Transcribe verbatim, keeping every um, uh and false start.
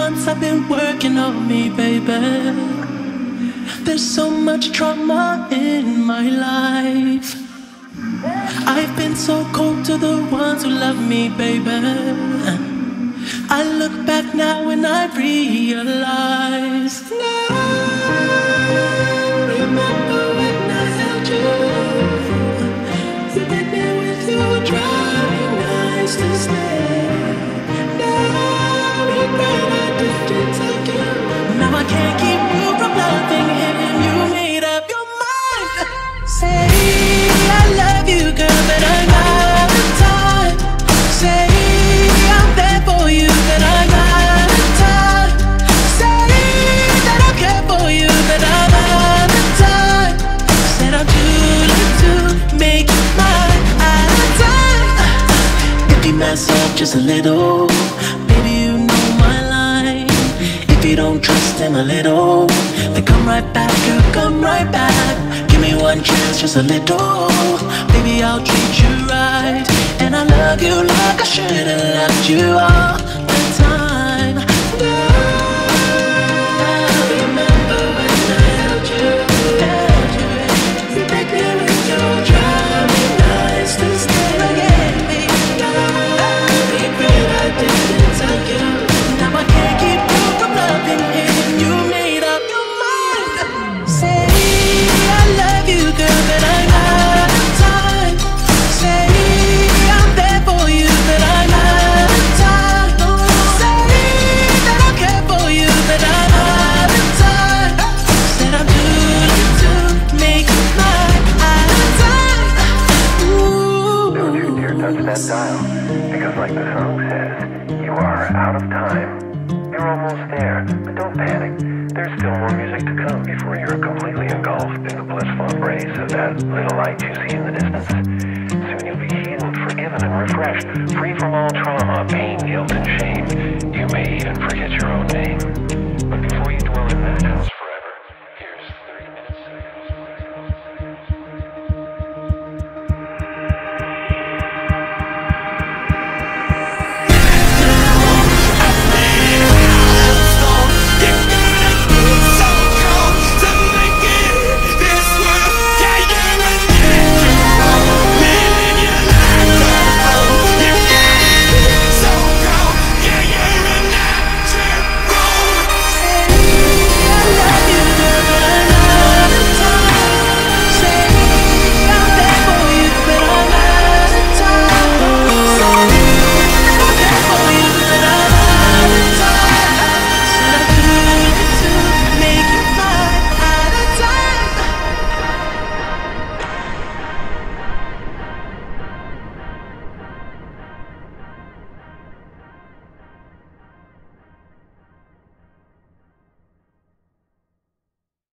months I've been working on me, baby. There's so much trauma in my life. I've been so cold to the ones who love me, baby. I look back now and I realize. Now, remember when I held you? You made me with your driving eyes to stay. Now, regret I didn't take you. Now I can't keep you from loving him. You made up your mind. Say I love you, girl, but I'm out of time. Say I'm there for you, but I'm out of time. Say that I care for you, but I'm out of time. Said I'm too late to make you mine. Out of time. If you mess up just a little, baby, you know my line. If you don't trust him a little, then come right back, girl, come right back. Give me one chance, just a little. Baby, I'll treat you right. And I love you like I should've loved you all the time. Now, remember when I held you, held you. You make me with your driving eyes to stay. Forget me. Now, regret I didn't tell you. Now I can't keep you from loving him. You made up your mind. Say I love you, girl, but I'm out of time. Say I'm there for you, but I'm out of time. Say that I care for you, but I'm out of time. Said I'm too late to make you mine. Out of time. Ooh. Don't you dare touch that dial, because like the song says, you are out of time. You're almost there, but don't panic. There's still more music to come before you're completely engulfed in the blissful embrace of that little light you see in the distance. Soon you'll be healed, forgiven, and refreshed, free from all trauma, pain, guilt, and shame. You may even forget your own name.